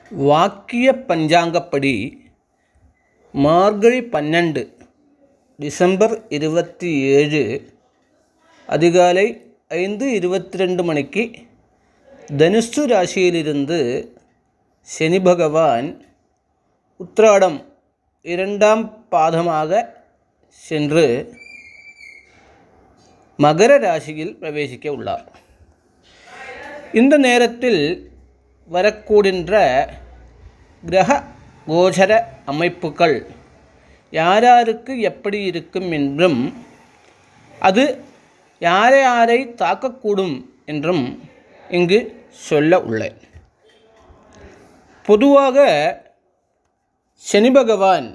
வாக்கிய பஞ்சாங்கப்படி மார்கழி 12 டிசம்பர் 27 அதிகாலை 5:22 மணிக்கு தனுசு ராசியிலிருந்து சனி பகவான் உத்திராடம் 2ஆம் பாதமாக சென்று மகர ராசியில் பிரவேசிக்க உள்ளார். இந்த நேரத்தில் வரக்கூடின்ற கிரக கோச்சர அமைப்புகள் யாராருக்கு எப்படி இருக்கும் என்றும் அது யாரை யாரை தாக்கக்கூடும் என்றும் இங்கு சொல்ல உள்ளேன். பொதுவாக சனி பகவான்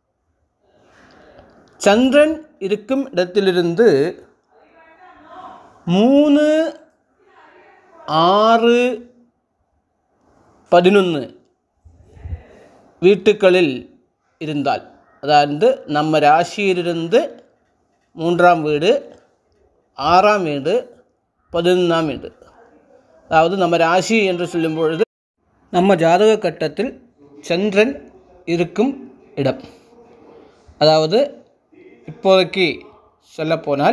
சந்திரன் இருக்கும் இடத்திலிருந்து 3, 6, 11 வீட்டுகளில் இருந்தால், அதாவது நம்ம ராசியிலிருந்து 3ஆம் வீடு, 6ஆம் வீடு, 11ஆம் வீடு, அதாவது நம்ம ராசி என்று சொல்லும் பொழுது நம்ம ஜாதக கட்டத்தில் சந்திரன் இருக்கும் இடம். அதாவது இப்போதைக்கு சொல்லப்போனால்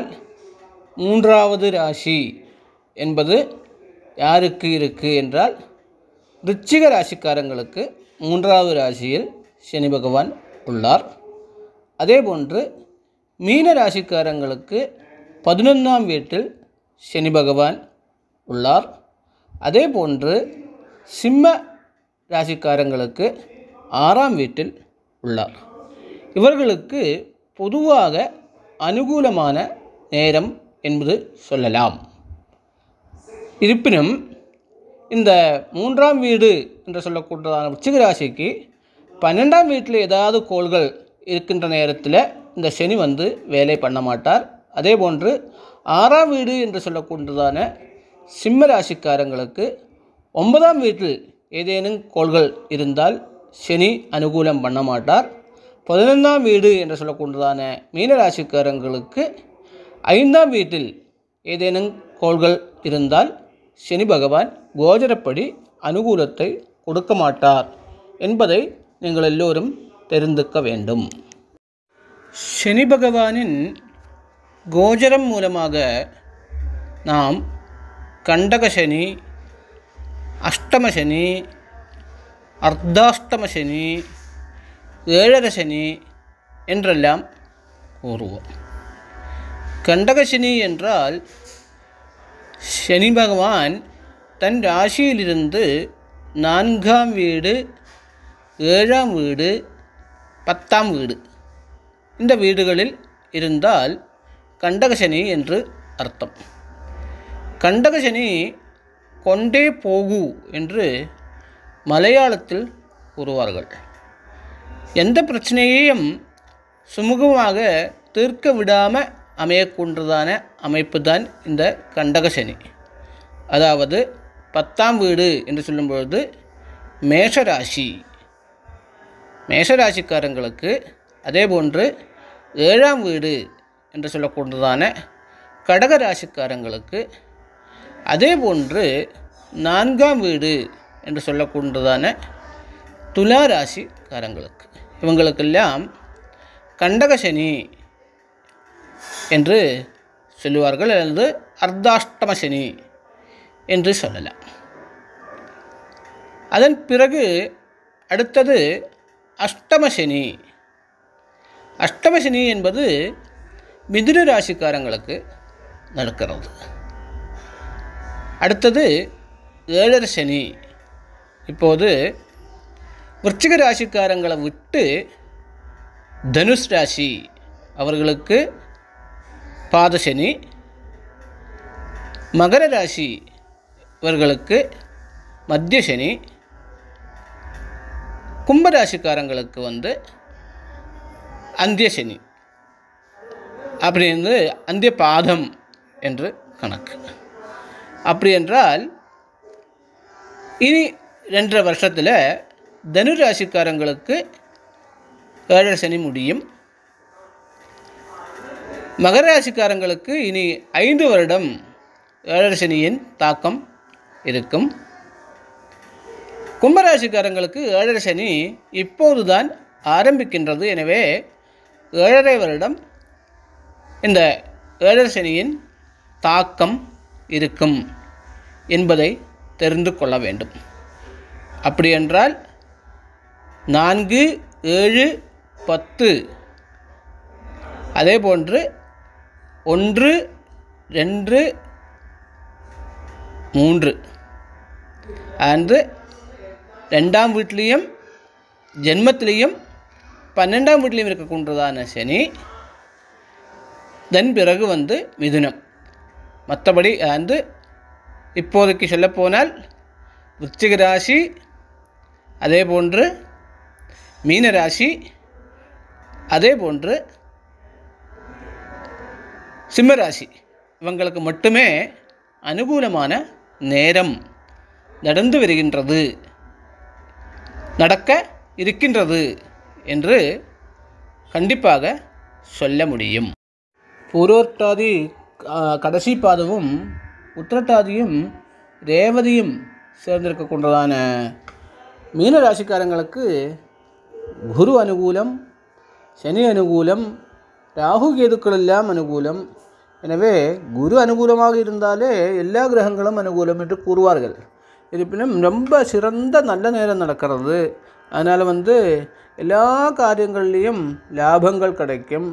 3வது ராசி என்பது யாருக்கு இருக்குது என்றால் விருச்சிக ராசிக்காரங்களுக்கு 3வது ராசியில் சனி பகவான் உள்ளார். அதேபோன்று மீன ராசிக்காரங்களுக்கு 11ஆம் வீட்டில் சனி பகவான் உள்ளார். அதேபோன்று சிம்ம ராசிக்காரங்களுக்கு 6ஆம் வீட்டில் உள்ளார். இவர்களுக்கு பொதுவாக அனுகூலமான நேரம் என்பது சொல்லலாம். இருப்பினும் இந்த 3ஆம் வீடு என்று சொல்லக்கூடியதான விருச்சிக ராசிக்கு 12ஆம் வீட்டில் ஏதாவது கோள்கள் இருக்கின்ற நேரத்தில் இந்த சனி வேலை பண்ண மாட்டார். அதே போன்று 6ஆம் வீடு என்று சொல்லக்கூடியதான சிம்ம ராசிக்காரங்களுக்கு 9ஆம் வீட்டில் ஏதேனும் கோள்கள் இருந்தால் சனி அனுகூலம் பண்ண மாட்டார். 11ஆம் வீடு என்று சொல்லக்கூடியதான மீன ராசிக்காரங்களுக்கு 5ஆம் வீட்டில் ஏதேனும் கோள்கள் இருந்தால் சனி பகவான் கோச்சரப்படி அனுகூலத்தை கொடுக்க மாட்டார் என்பதை நீங்கள் எல்லோரும் தெரிந்துக்க வேண்டும். சனி பகவானின் கோச்சரம் மூலமாக நாம் கண்டக சனி, அஷ்டம சனி, அர்த்தாஷ்டம சனி, ஏழரை சனி என்றெல்லாம் கூறுவோம். கண்டக சனி என்றால் சனி பகவான் தன் ராசியிலிருந்து 4ஆம் வீடு, 7ஆம் வீடு, 10ஆம் வீடு இந்த வீடுகளில் இருந்தால் கண்டக சனி என்று அர்த்தம். கண்டக சனி கொண்டே போகு என்று மலையாளத்தில் கூறுவார்கள். எந்த பிரச்சனையையும் சுமூகமாக தீர்க்க விடாமல் அமையக்கூன்றதான அமைப்பு தான் இந்த கண்டக சனி. அதாவது 10ஆம் வீடு என்று சொல்லும்பொழுது மேஷராசி, மேஷராசிக்காரங்களுக்கு, அதே போன்று 7ஆம் வீடு என்று சொல்லக்கூடியதான கடகராசிக்காரங்களுக்கு, அதே போன்று 4ஆம் வீடு என்று சொல்லக்கூடியதான துலா ராசிக்காரங்களுக்கு, இவங்களுக்கெல்லாம் கண்டக சனி என்று சொல்லுவார்கள், அல்லது அர்த்தாஷ்டம சனி என்று சொல்லலாம். அதன் பிறகு அடுத்தது அஷ்டம சனி. அஷ்டம சனி என்பது மிதுன ராசிக்காரங்களுக்கு நடக்கிறது. அடுத்தது ஏழரை சனி. இப்போது விருச்சிக ராசிக்காரங்களை விட்டு தனுஷ் ராசி அவர்களுக்கு பாதசனி, மகர ராசி இவர்களுக்கு மத்திய சனி, கும்பராசிக்காரங்களுக்கு அந்திய சனி, அப்படின்னு அந்திய பாதம் என்று கணக்கு. அப்படி என்றால் இனி 2.5 வருஷத்தில் தனு ராசிக்காரங்களுக்கு 7 சனி முடியும். மகர ராசிக்காரங்களுக்கு இனி 5 வருடம் 7 சனியின் தாக்கம் இருக்கும். கும்பராசிக்காரங்களுக்கு 7.5 சனி இப்போதுதான் ஆரம்பிக்கின்றது. எனவே 7.5 வருடம் இந்த 7.5 சனியின் தாக்கம் இருக்கும் என்பதை தெரிந்து கொள்ள வேண்டும். அப்படியென்றால் 4, 7, 10 அதே போன்று 1, 2, 3 அன்று 2ஆம் வீட்டிலையும் ஜென்மத்திலையும் 12ஆம் வீட்டிலையும் இருக்கக்கூடியதான சனி, அதன் பிறகு மிதுனம். மற்றபடி இப்போதைக்கு சொல்லப்போனால் விருச்சிக ராசி, அதே போன்று மீன ராசி, அதே போன்று சிம்மராசி இவங்களுக்கு மட்டுமே அனுகூலமான நேரம் நடந்து வருகின்றது, நடக்க இருக்கின்றது என்று கண்டிப்பாக சொல்ல முடியும். பூரோட்டாதி கடைசி பாதமும் உத்திரட்டாதியும் ரேவதியும் சேர்ந்திருக்கக்கூடியதான மீன ராசிக்காரங்களுக்கு குரு அனுகூலம், சனி அனுகூலம், ராகு கேதுக்கள் எல்லாம் அனுகூலம். எனவே குரு அனுகூலமாக இருந்தாலே எல்லா கிரகங்களும் அனுகூலம் என்று கூறுவார்கள். இருப்பினும் ரொம்ப சிறந்த நல்ல நேரம் நடக்கிறது. அதனால் எல்லா காரியங்கள்லேயும் லாபங்கள் கிடைக்கும்.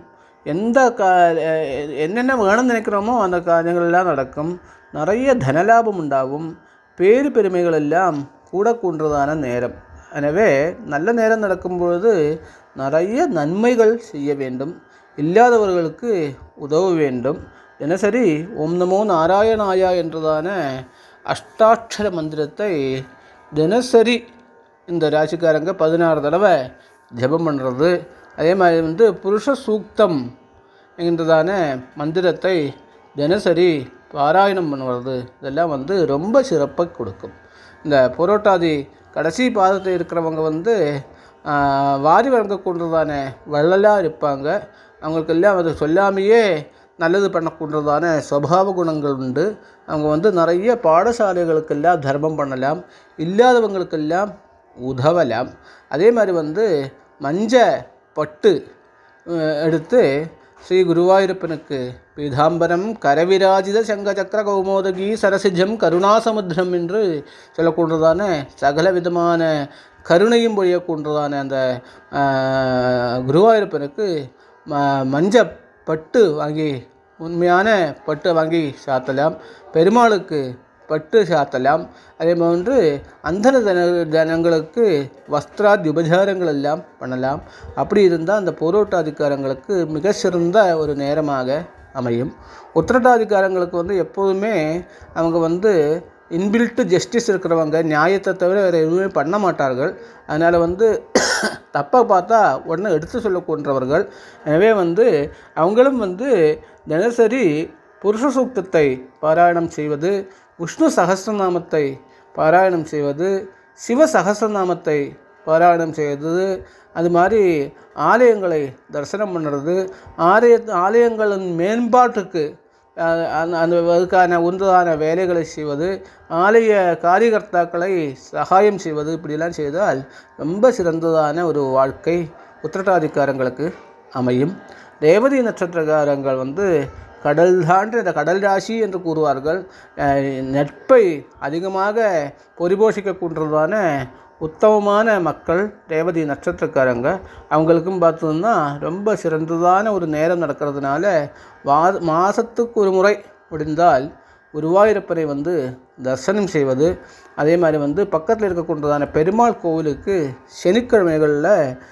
என்னென்ன வேணும்னு நினைக்கிறோமோ அந்த காரியங்கள்லாம் நடக்கும். நிறைய தனலாபம் உண்டாகும். பேரு பெருமைகள் எல்லாம் கூடக்கூன்றதான நேரம். எனவே நல்ல நேரம் நடக்கும்பொழுது நிறைய நன்மைகள் செய்ய வேண்டும். இல்லாதவர்களுக்கு உதவ வேண்டும். தினசரி ஓம் நமோ நாராயணாயா என்றதான அஷ்டாட்சர மந்திரத்தை தினசரி இந்த ராசிக்காரங்க 16 தடவை ஜபம் பண்ணுறது. அதே மாதிரி புருஷ சூக்தம் என்கிறதான மந்திரத்தை தினசரி பாராயணம் பண்ணுவது. இதெல்லாம் ரொம்ப சிறப்பை கொடுக்கும். இந்த புரோட்டாதி கடைசி பாதத்தை இருக்கிறவங்க வாரி வழங்கக்கூடியதான வள்ளலாக இருப்பாங்க. அவங்களுக்கெல்லாம் அதை சொல்லாமையே நல்லது பண்ணக்கூடியதான சுபாவ குணங்கள் உண்டு. அவங்க நிறைய பாடசாலைகளுக்கெல்லாம் தர்மம் பண்ணலாம், இல்லாதவங்களுக்கெல்லாம் உதவலாம். அதே மாதிரி மஞ்ச பட்டு எடுத்து ஸ்ரீ குருவாயூரப்பனுக்கு பீதாம்பரம் கரவிராஜித சங்கச்சக்கர கௌமோதகி சரசிஜம் கருணாசமுத்திரம் என்று சொல்லக்கூடியதான சகல விதமான கருணையும் பொழியக்கூடியதான அந்த குருவாயூரப்பனுக்கு மஞ்ச பட்டு வாங்கி, உண்மையான பட்டு வாங்கி சாத்தலாம். பெருமாளுக்கு பட்டு சாத்தலாம். அதே போன்று அந்தன ஜனங்களுக்கு வஸ்திராதி உபச்சாரங்கள் எல்லாம் பண்ணலாம். அப்படி இருந்தால் அந்த போரோட்டாதிக்காரங்களுக்கு மிக சிறந்த ஒரு நேரமாக அமையும். உத்திரட்டாதிக்காரங்களுக்கு எப்போதுமே அவங்க இன்பில்ட்டு ஜஸ்டிஸ் இருக்கிறவங்க, நியாயத்தை தவிர வேறு எதுவுமே பண்ண மாட்டார்கள். அதனால் தப்பை பார்த்தா உடனே எடுத்து சொல்லக்கூன்றவர்கள். எனவே அவங்களும் தினசரி புருஷ சூக்தத்தை பாராயணம் செய்வது, விஷ்ணு சகஸ்ரநாமத்தை பாராயணம் செய்வது, சிவ சகஸ்ரநாமத்தை பாராயணம் செய்வது, அது மாதிரி ஆலயங்களை தரிசனம் பண்ணுறது, ஆலயங்களின் மேம்பாட்டுக்கு அதுக்கான ஒன்றான வேலைகளை செய்வது, ஆலய காரியகர்த்தாக்களை சகாயம் செய்வது, இப்படிலாம் செய்தால் ரொம்ப சிறந்ததான ஒரு வாழ்க்கை உத்திரட்டாதிக்காரங்களுக்கு அமையும். ரேவதி நட்சத்திரக்காரங்கள் கடல் தாண்டி இந்த கடல் ராசி என்று கூறுவார்கள். நட்பை அதிகமாக பரிபோஷிக்கக்கூடியதான உத்தமமான மக்கள் ரேவதி நட்சத்திரக்காரங்க. அவங்களுக்கும் பார்த்தோம்னா ரொம்ப சிறந்ததான ஒரு நேரம் நடக்கிறதுனால மாதத்துக்கு ஒரு முறை முடிந்தால் குருவாயூரப்பனை தரிசனம் செய்வது, அதே மாதிரி பக்கத்தில் இருக்கக்கூடியதான பெருமாள் கோவிலுக்கு சனிக்கிழமைகளில்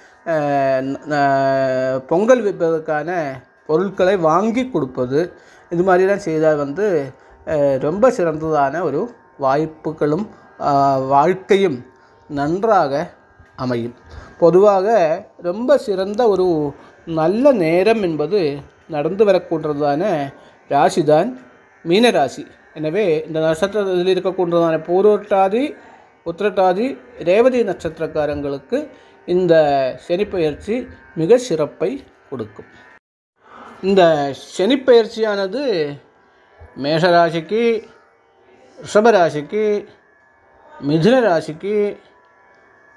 பொங்கல் வைப்பதற்கான பொருட்களை வாங்கி கொடுப்பது, இது மாதிரிலாம் செய்தால் ரொம்ப சிறந்ததான ஒரு வாய்ப்புகளும் வாழ்க்கையும் நன்றாக அமையும். பொதுவாக ரொம்ப சிறந்த ஒரு நல்ல நேரம் என்பது நடந்து வரக்கூடியதான ராசிதான் மீனராசி. எனவே இந்த நட்சத்திரத்தில் இருக்கக்கூடியதான பூரோட்டாதி, உத்திரட்டாதி, ரேவதி நட்சத்திரக்காரங்களுக்கு இந்த சனிப்பெயர்ச்சி மிக சிறப்பை கொடுக்கும். இந்த சனிப்பெயர்ச்சியானது மேஷராசிக்கு, ரிஷபராசிக்கு, மிதுன ராசிக்கு,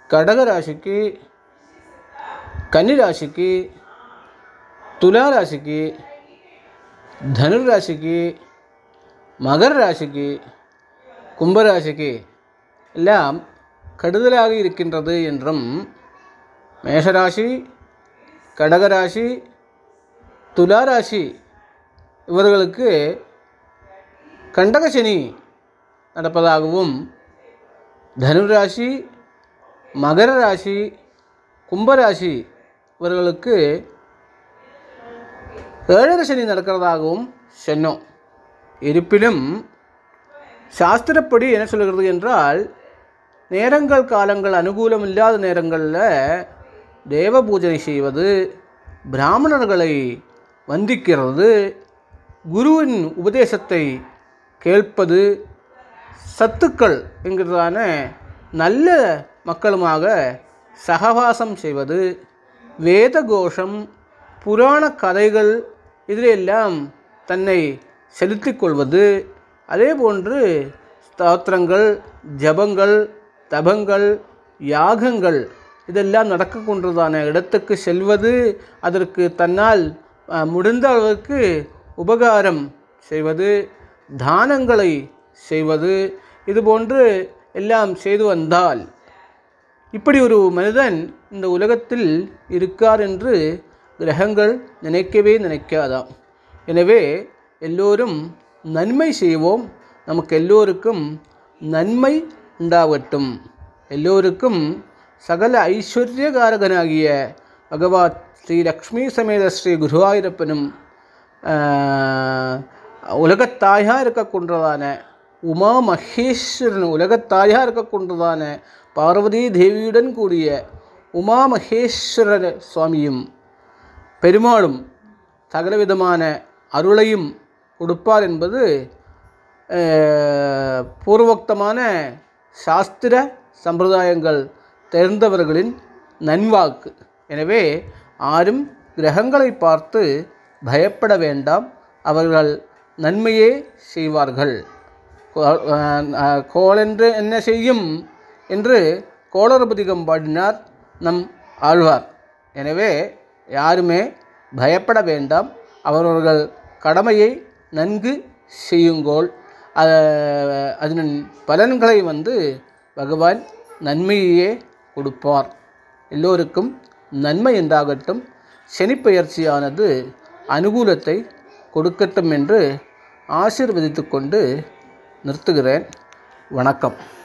கடக ராசிக்கு, கன்னி ராசிக்கு, துலா ராசிக்கு, தனுர் ராசிக்கு, மகர ராசிக்கு, கும்பராசிக்கு எல்லாம் கடுதலாக இருக்கின்றது என்றும், மேஷராசி, கடகராசி, துலாராசி இவர்களுக்கு கண்டகசனி நடப்பதாகவும், தனுராசி, மகர ராசி, கும்பராசி இவர்களுக்கு ஏழரை சனி நடக்கிறதாகவும் சொன்னோம். இருப்பினும் சாஸ்திரப்படி என்ன சொல்கிறது என்றால், நேரங்கள் காலங்கள் அனுகூலம் இல்லாத நேரங்களில் தேவ பூஜை செய்வது, பிராமணர்களை வந்திக்கிறது, குருவின் உபதேசத்தை கேட்பது, சத்துக்கள் என்கிறதான நல்ல மக்களுமாக சகவாசம் செய்வது, வேத கோஷம், புராண கதைகள் இதிலெல்லாம் தன்னை செலுத்திக் கொள்வது, அதே போன்று ஸ்தோத்திரங்கள், ஜபங்கள், தபங்கள், யாகங்கள் இதெல்லாம் நடக்க கொண்டதான இடத்துக்கு செல்வது, அதற்கு தன்னால் முடிந்த அளவுக்கு உபகாரம் செய்வது, தானங்களை செய்வது, இதுபோன்று எல்லாம் செய்து வந்தால் இப்படி ஒரு மனிதன் இந்த உலகத்தில் இருக்கார் என்று கிரகங்கள் நினைக்கவே நினைக்காதாம். எனவே எல்லோரும் நன்மை செய்வோம், நமக்கு எல்லோருக்கும் நன்மை உண்டாகட்டும். எல்லோருக்கும் சகல ஐஸ்வர்யகாரகனாகிய பகவான் ஸ்ரீ லக்ஷ்மி சமேத ஸ்ரீ குருவாயூரப்பனும் உலகத்தாயாக இருக்கக்கொண்டதான உமா மகேஸ்வரன், உலகத்தாயாக இருக்கக்கொண்டதான பார்வதி தேவியுடன் கூடிய உமா மகேஸ்வரர் சுவாமியும் பெருமாளும் சகலவிதமான அருளையும் கொடுப்பார் என்பது பூர்வோக்தமான சாஸ்திர சம்பிரதாயங்கள் தெரிந்தவர்களின் நன்வாக்கு. எனவே யாரும் கிரகங்களை பார்த்து பயப்பட வேண்டாம், அவர்கள் நன்மையே செய்வார்கள். கோளென்று என்ன செய்யும் என்று கோளறுபதிகம் பாடினார் நம் ஆழ்வார். எனவே யாருமே பயப்பட வேண்டாம், அவரவர்கள் கடமையை நன்கு செய்யுங்கோள். அதன் பலன்களை பகவான் நன்மையே கொடுப்பார். எல்லோருக்கும் நன்மை உண்டாகட்டும். சனிப்பெயர்ச்சியானது அனுகூலத்தை கொடுக்கட்டும் என்று ஆசீர்வதித்து கொண்டு நிறுத்துகிறேன். வணக்கம்.